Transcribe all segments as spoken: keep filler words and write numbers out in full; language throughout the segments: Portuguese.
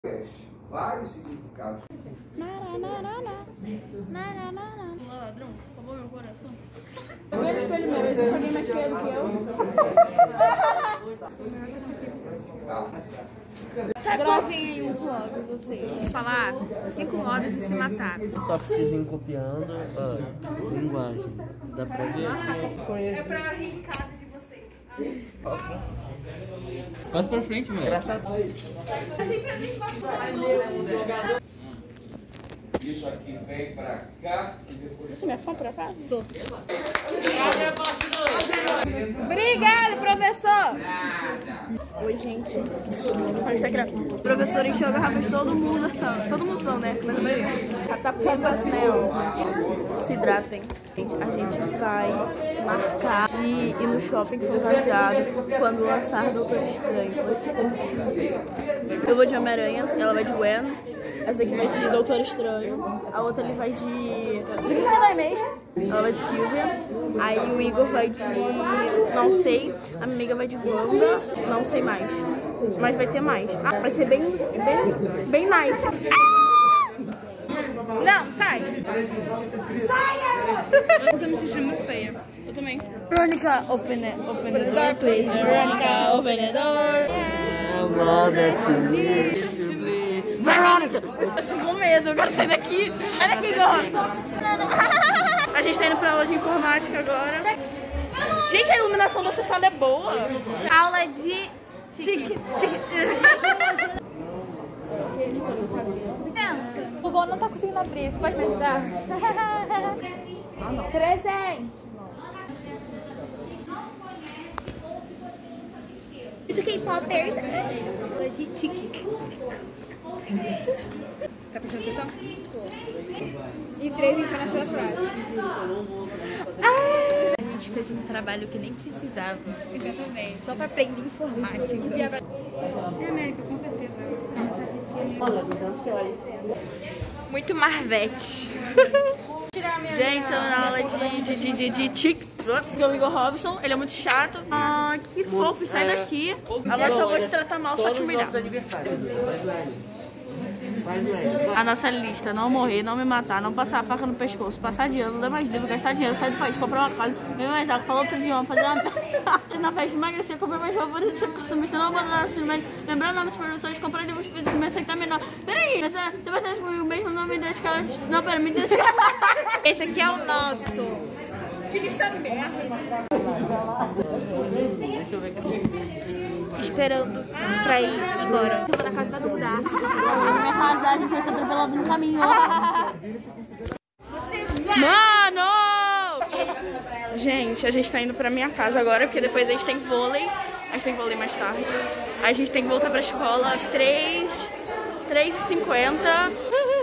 Vários significados. Ladrão, roubou meu coração. Eu escolho meu, existe alguém mais feio que eu? Gravem aí um vlog, vocês. Falar cinco modos de se matar. Só precisa ir copiando a linguagem. Dá pra ver? É pra rir em casa de vocês. Passa pra frente, mano. Engraçado. Isso aqui vem pra cá e depois. Você é minha fã, por acaso? Sou. Obrigada, professor! Oi, gente. O professor enxuga a raba de todo mundo, sabe? Todo mundo não, né? Mas a maioria. Catapucas, né? Ó. Se hidratem. Gente, a gente vai marcar de ir no shopping fantasiado quando lançar Doutor Estranho. Eu vou de Homem-Aranha, ela vai de Gwen. Essa daqui vai de Doutor Estranho. A outra ali vai de... O que você vai mesmo? Ela vai de Sylvia. Aí o Igor vai de... Não sei. A minha amiga vai de Wanda. Não sei mais. Mas vai ter mais. Ah, vai ser bem... Bem, bem nice. Não, sai! Saia! Eu tô me sentindo muito feia. Eu também. Veronica, open it. Open the door, please. Veronica, open the door. Veronica! Eu tô com medo, eu quero sair daqui. Olha aqui, Igor. A gente tá indo pra aula de informática agora. Gente, a iluminação dessa sala é boa. Aula de tique. O Gol não tá conseguindo abrir, você pode me ajudar? Presente! Do K-popers de tique. Tá prestando atenção? E três internacional frase. A gente fez um trabalho que nem precisava. Exatamente. Só pra aprender informática. E América, com certeza. Muito Marvete. Gente, estamos na aula de, de, de, de, de tic. Porque o Igor Robson, ele é muito chato. Ah, que fofo, sai daqui. Agora só vou te tratar mal, só te humilhar. A nossa lista: não morrer, não me matar, não passar a faca no pescoço, passar de ano, não dar mais livro, gastar dinheiro, sair do país, comprar uma casa, beber mais água, falar outro idioma, fazer uma na festa, emagrecer, comprar mais roupa, ser consumista, não abandonar o ensino médio, lembrar o nome dos professores, comprar livros de começar a estar menor. Peraí, você vai ter comigo mesmo, não me deixe que elas... Não, pera, me deixe que... Esse aqui é o nosso. Que lista merda. Deixa eu ver aqui. Esperando pra ir embora. Eu vou na casa da Duda. Ela vai me arrasar, a gente vai ser atropelado no caminho. Mano! Gente, a gente tá indo pra minha casa agora, porque depois a gente tem vôlei. A gente tem vôlei mais tarde. A gente tem que voltar pra escola três e cinquenta.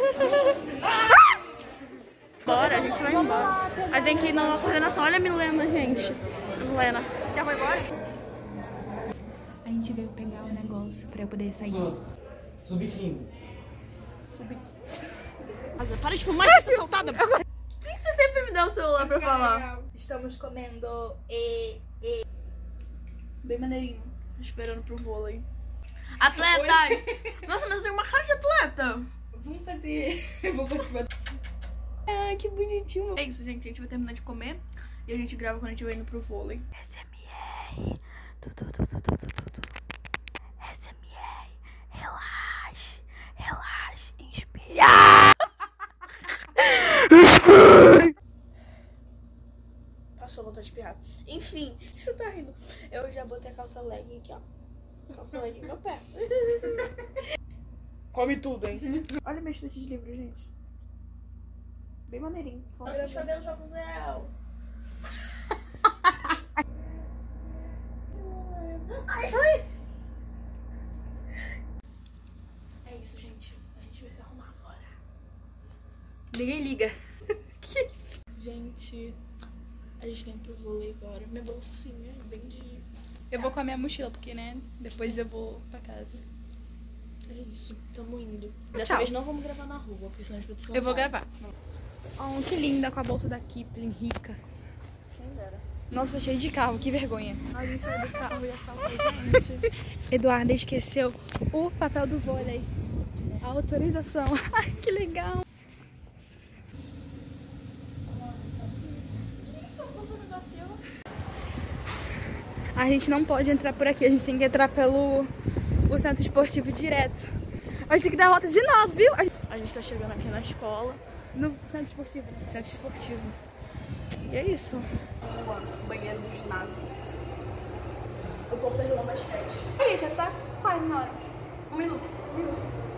Bora, a gente vai embora. A gente tem que ir na coordenação. Olha a Milena, gente. A Milena. Já foi embora? A gente veio pegar o negócio pra eu poder sair. Sub quinze. Sub... Nossa, para de fumar, você tá soltada. Por que você sempre me dá o celular pra falar? Estamos comendo e... e... Bem maneirinho. Esperando pro vôlei. Atleta! Nossa, mas eu tenho uma cara de atleta. Vamos fazer... Vamos participar. Ah, que bonitinho. É isso, gente. A gente vai terminar de comer e a gente grava quando a gente vai indo pro vôlei. S M R. Tu, tu, tu, tu, tu, tu, tu. S M R. Relaxe. Relaxe. Inspire. Ah! Passou a vontade de espirrar. Enfim, o que você tá rindo? Eu já botei a calça legging aqui, ó. Calça legging no meu pé. Come tudo, hein? Olha minha estante de livro, gente. Bem maneirinho. Olha o cabelo de Rapunzel. Ai, ai. É isso, gente. A gente vai se arrumar agora. Ninguém liga. Que isso? Gente, a gente tá indo pro vôlei agora. Minha bolsinha é bem de... Eu vou com a minha mochila, porque, né? Depois eu vou pra casa. É isso, tamo indo. Dessa Tchau. vez não vamos gravar na rua, porque senão a gente vai te Eu vou gravar. Oh, que linda com a bolsa da Kipling, rica. Quem dera. Nossa, tá cheio de carro, que vergonha. Alguém saiu do carro e assaltou a gente. Eduarda esqueceu o papel do vôlei. Autorização. Ai, que legal. A gente não pode entrar por aqui, a gente tem que entrar pelo o centro esportivo direto. A gente tem que dar a volta de novo, viu? A gente tá chegando aqui na escola, no centro esportivo. Centro esportivo. E é isso. O banheiro do ginásio. O povo tá jogando basquete. Aí, já tá quase na hora. Um minuto, um minuto.